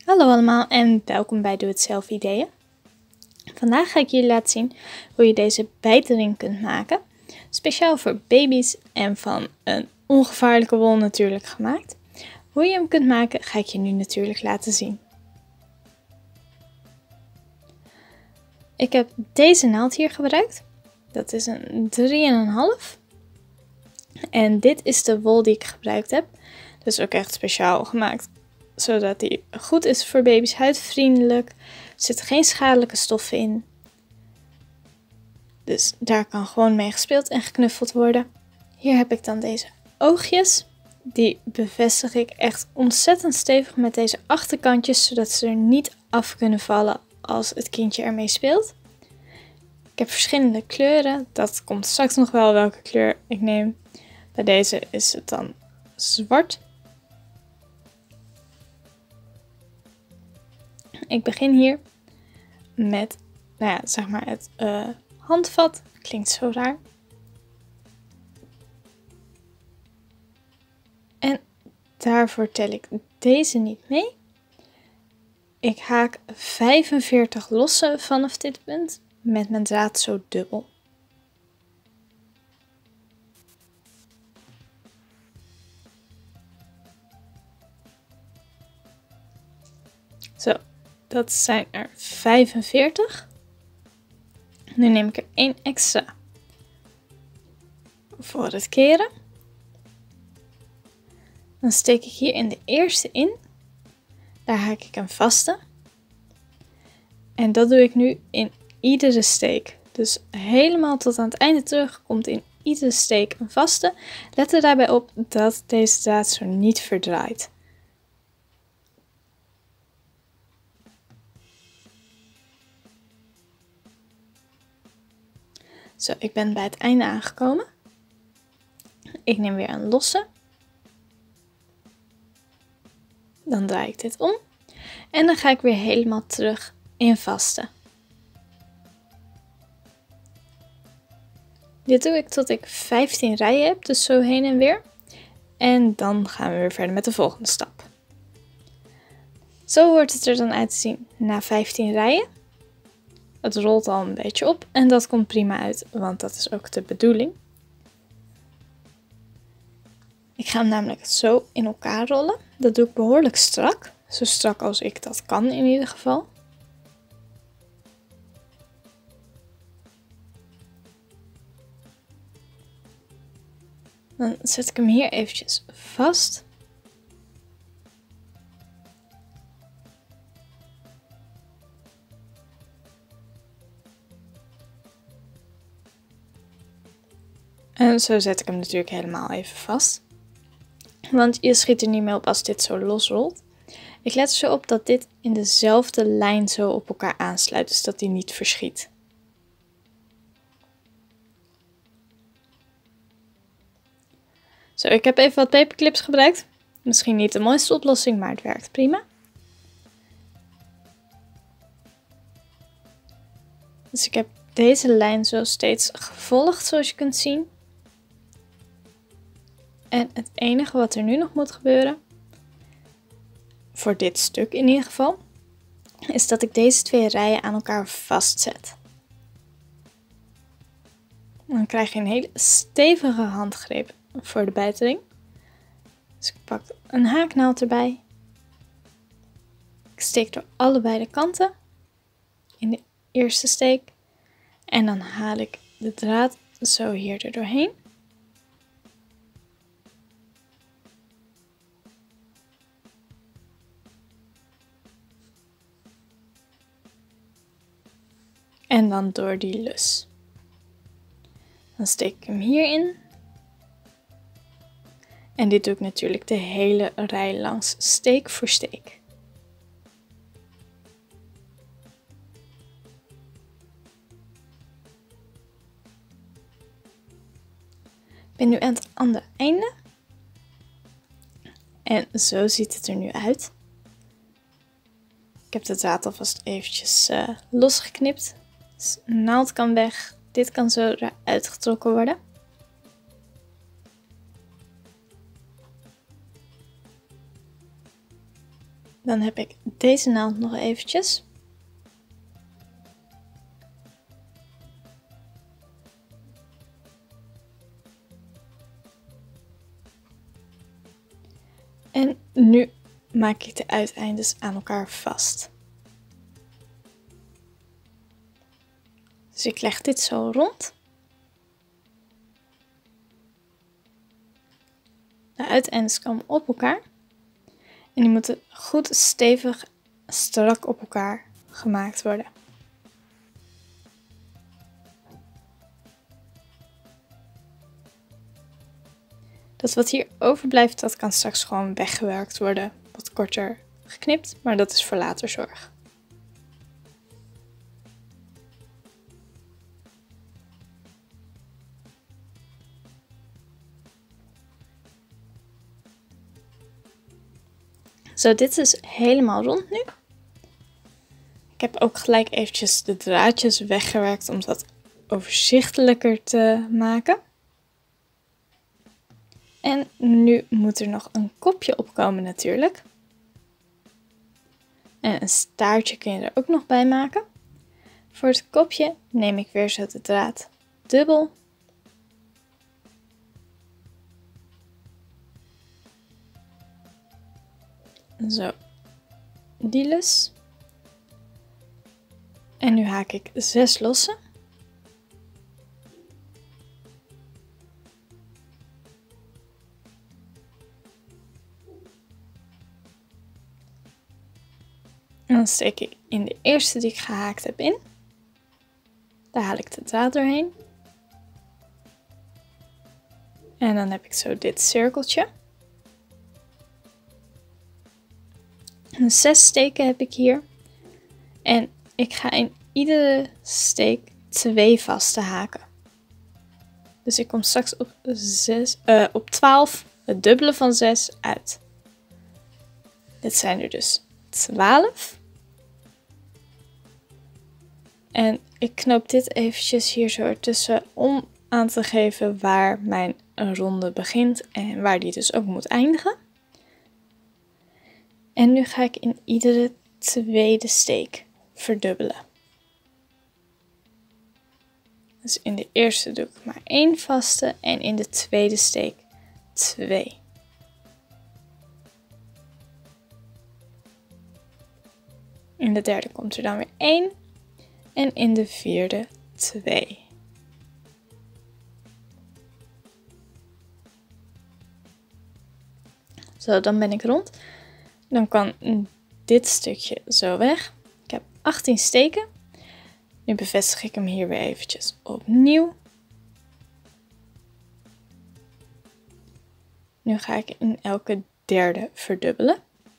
Hallo allemaal en welkom bij Doe Het Zelf Ideeën. Vandaag ga ik jullie laten zien hoe je deze bijtering kunt maken. Speciaal voor baby's en van een ongevaarlijke wol natuurlijk gemaakt. Hoe je hem kunt maken ga ik je nu natuurlijk laten zien. Ik heb deze naald hier gebruikt. Dat is een 3,5. En dit is de wol die ik gebruikt heb. Dus ook echt speciaal gemaakt. Zodat die goed is voor baby's, huidvriendelijk. Er zitten geen schadelijke stoffen in. Dus daar kan gewoon mee gespeeld en geknuffeld worden. Hier heb ik dan deze oogjes. Die bevestig ik echt ontzettend stevig met deze achterkantjes. Zodat ze er niet af kunnen vallen als het kindje ermee speelt. Ik heb verschillende kleuren. Dat komt straks nog wel welke kleur ik neem. Bij deze is het dan zwart. Ik begin hier met, zeg maar het handvat. Klinkt zo raar. En daarvoor tel ik deze niet mee. Ik haak 45 lossen vanaf dit punt met mijn draad zo dubbel. Zo, dat zijn er 45. Nu neem ik er 1 extra voor het keren. Dan steek ik hier in de eerste in. Daar haak ik een vaste. En dat doe ik nu in iedere steek. Dus helemaal tot aan het einde terug komt in iedere steek een vaste. Let er daarbij op dat deze draad zo niet verdraait. Zo, ik ben bij het einde aangekomen. Ik neem weer een losse. Dan draai ik dit om. En dan ga ik weer helemaal terug in vaste. Dit doe ik tot ik 15 rijen heb, dus zo heen en weer. En dan gaan we weer verder met de volgende stap. Zo hoort het er dan uit te zien na 15 rijen. Het rolt al een beetje op en dat komt prima uit, want dat is ook de bedoeling. Ik ga hem namelijk zo in elkaar rollen. Dat doe ik behoorlijk strak. Zo strak als ik dat kan in ieder geval. Dan zet ik hem hier eventjes vast. En zo zet ik hem natuurlijk helemaal even vast. Want je schiet er niet mee op als dit zo losrolt. Ik let er zo op dat dit in dezelfde lijn zo op elkaar aansluit, dus dat die niet verschiet. Zo, ik heb even wat paperclips gebruikt. Misschien niet de mooiste oplossing, maar het werkt prima. Dus ik heb deze lijn zo steeds gevolgd, zoals je kunt zien. En het enige wat er nu nog moet gebeuren, voor dit stuk in ieder geval, is dat ik deze 2 rijen aan elkaar vastzet. Dan krijg je een hele stevige handgreep voor de bijtering. Dus ik pak een haaknaald erbij. Ik steek door allebei de kanten in de eerste steek. En dan haal ik de draad zo hier er doorheen. En dan door die lus. Dan steek ik hem hierin. En dit doe ik natuurlijk de hele rij langs, steek voor steek. Ik ben nu aan het andere einde. En zo ziet het er nu uit. Ik heb de draad alvast eventjes losgeknipt. Dus de naald kan weg. Dit kan zo eruit getrokken worden. Dan heb ik deze naald nog eventjes. En nu maak ik de uiteindes aan elkaar vast. Dus ik leg dit zo rond. De uiteindes komen op elkaar. En die moeten goed stevig, strak op elkaar gemaakt worden. Dat wat hier overblijft, dat kan straks gewoon weggewerkt worden. Wat korter geknipt, maar dat is voor later zorg. Zo, dit is helemaal rond nu. Ik heb ook gelijk eventjes de draadjes weggewerkt om dat overzichtelijker te maken. En nu moet er nog een kopje opkomen natuurlijk. En een staartje kun je er ook nog bij maken. Voor het kopje neem ik weer zo de draad dubbel. Zo, die lus. En nu haak ik 6 losse. En dan steek ik in de eerste die ik gehaakt heb in. Daar haal ik de draad doorheen. En dan heb ik zo dit cirkeltje. En 6 steken heb ik hier. En ik ga in iedere steek 2 vaste haken. Dus ik kom straks op 12, het dubbele van 6 uit. Dit zijn er dus 12. En ik knoop dit eventjes hier zo ertussen om aan te geven waar mijn ronde begint en waar die dus ook moet eindigen. En nu ga ik in iedere tweede steek verdubbelen. Dus in de eerste doe ik maar 1 vaste en in de tweede steek 2. In de derde komt er dan weer 1 en in de vierde 2. Zo, dan ben ik rond. Dan kan dit stukje zo weg. Ik heb 18 steken. Nu bevestig ik hem hier weer eventjes opnieuw. Nu ga ik in elke derde verdubbelen.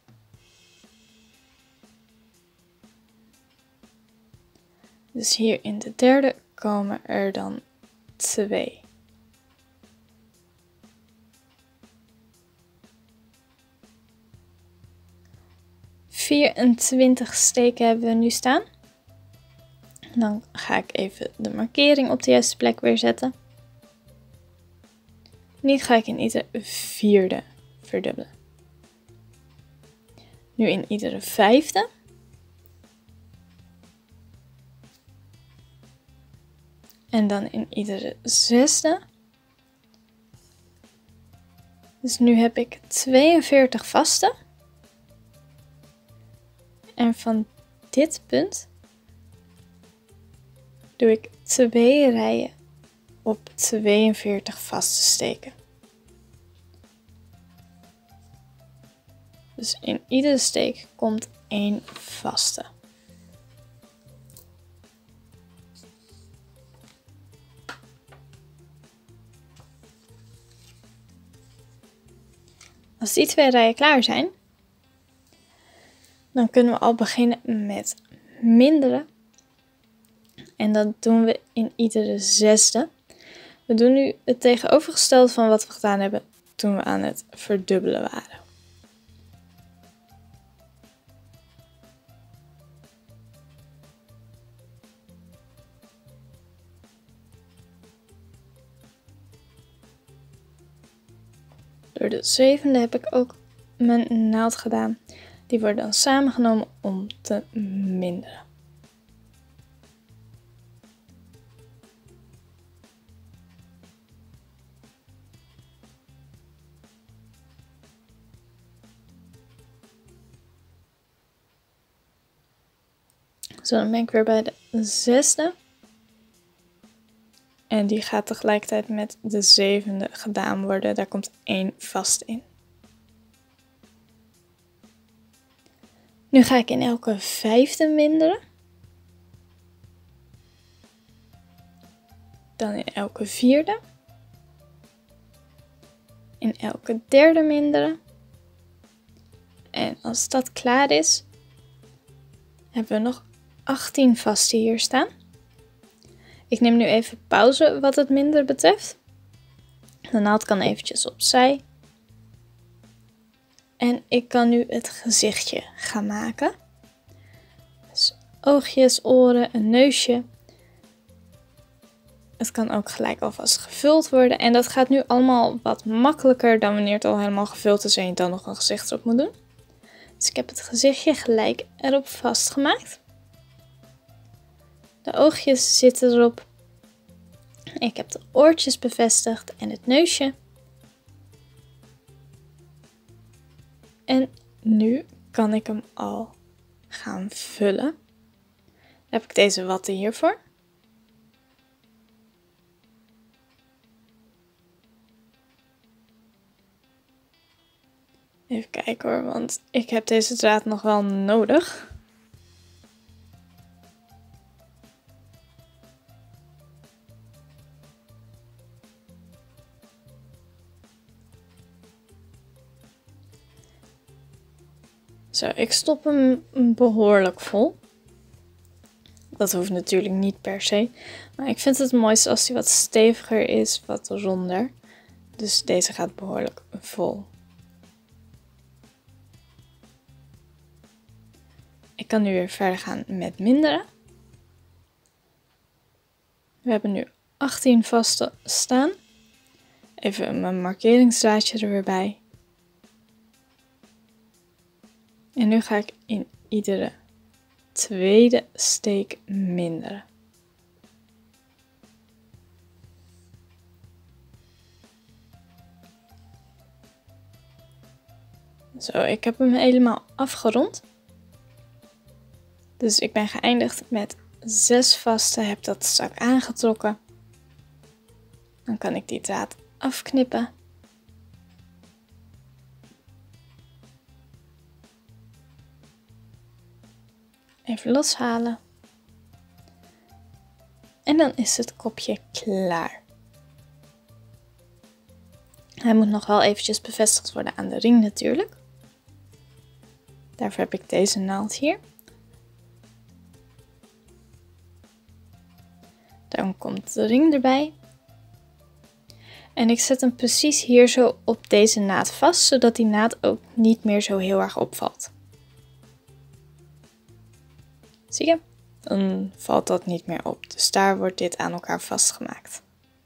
Dus hier in de derde komen er dan 2. ...24 steken hebben we nu staan. Dan ga ik even de markering op de juiste plek weer zetten. Nu ga ik in iedere vierde verdubbelen. Nu in iedere vijfde. En dan in iedere zesde. Dus nu heb ik 42 vaste. En van dit punt doe ik 2 rijen op 42 vaste steken. Dus in iedere steek komt 1 vaste. Als die 2 rijen klaar zijn, dan kunnen we al beginnen met minderen. En dat doen we in iedere zesde. We doen nu het tegenovergestelde van wat we gedaan hebben toen we aan het verdubbelen waren. Door de zevende heb ik ook mijn naald gedaan. Die worden dan samengenomen om te minderen. Zo, dan ben ik weer bij de 6e. En die gaat tegelijkertijd met de 7e gedaan worden. Daar komt 1 vast in. Nu ga ik in elke 5e minderen. Dan in elke 4e. In elke 3e minderen. En als dat klaar is, hebben we nog 18 vaste hier staan. Ik neem nu even pauze wat het minderen betreft. De naald kan eventjes opzij. En ik kan nu het gezichtje gaan maken. Dus oogjes, oren, een neusje. Het kan ook gelijk alvast gevuld worden. En dat gaat nu allemaal wat makkelijker dan wanneer het al helemaal gevuld is en je dan nog een gezicht erop moet doen. Dus ik heb het gezichtje gelijk erop vastgemaakt. De oogjes zitten erop. Ik heb de oortjes bevestigd en het neusje. En nu kan ik hem al gaan vullen. Dan heb ik deze watten hiervoor. Even kijken hoor, want ik heb deze draad nog wel nodig. Zo, ik stop hem behoorlijk vol. Dat hoeft natuurlijk niet per se. Maar ik vind het mooiste als hij wat steviger is, wat ronder. Dus deze gaat behoorlijk vol. Ik kan nu weer verder gaan met minderen. We hebben nu 18 vaste staan. Even mijn markeringsdraadje er weer bij. En nu ga ik in iedere tweede steek minderen. Zo, ik heb hem helemaal afgerond. Dus ik ben geëindigd met 6 vaste, heb dat strak aangetrokken. Dan kan ik die draad afknippen. Even loshalen. En dan is het kopje klaar. Hij moet nog wel eventjes bevestigd worden aan de ring natuurlijk. Daarvoor heb ik deze naald hier. Dan komt de ring erbij. En ik zet hem precies hier zo op deze naad vast, zodat die naad ook niet meer zo heel erg opvalt. Zie je? Dan valt dat niet meer op. Dus daar wordt dit aan elkaar vastgemaakt.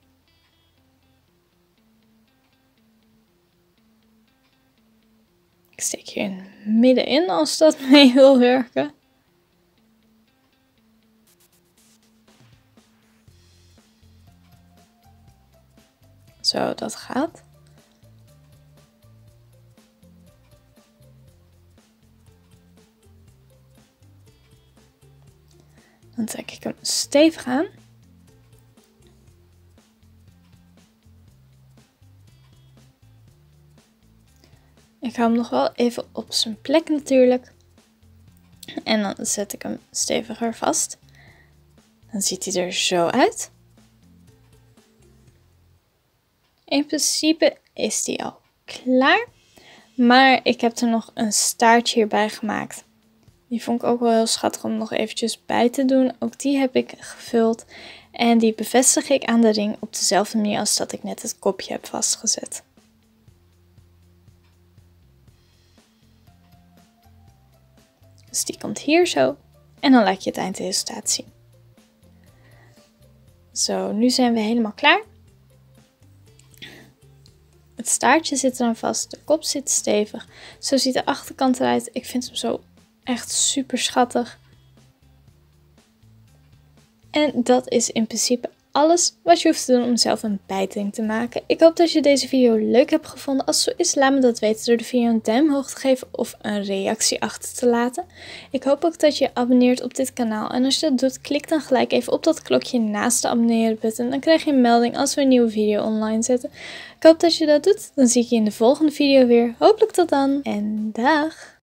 Ik steek hier middenin als dat mee wil werken. Zo, dat gaat. Dan trek ik hem stevig aan. Ik hou hem nog wel even op zijn plek natuurlijk. En dan zet ik hem steviger vast. Dan ziet hij er zo uit. In principe is die al klaar. Maar ik heb er nog een staartje hierbij gemaakt. Die vond ik ook wel heel schattig om nog eventjes bij te doen. Ook die heb ik gevuld. En die bevestig ik aan de ring op dezelfde manier als dat ik net het kopje heb vastgezet. Dus die komt hier zo. En dan laat je het eindresultaat zien. Zo, nu zijn we helemaal klaar. Het staartje zit eraan vast, de kop zit stevig. Zo ziet de achterkant eruit. Ik vind hem zo echt super schattig. En dat is in principe alles wat je hoeft te doen om zelf een bijtelling te maken. Ik hoop dat je deze video leuk hebt gevonden. Als het zo is, laat me dat weten door de video een duim omhoog te geven of een reactie achter te laten. Ik hoop ook dat je je abonneert op dit kanaal. En als je dat doet, klik dan gelijk even op dat klokje naast de abonneren button. Dan krijg je een melding als we een nieuwe video online zetten. Ik hoop dat je dat doet. Dan zie ik je in de volgende video weer. Hopelijk tot dan en dag!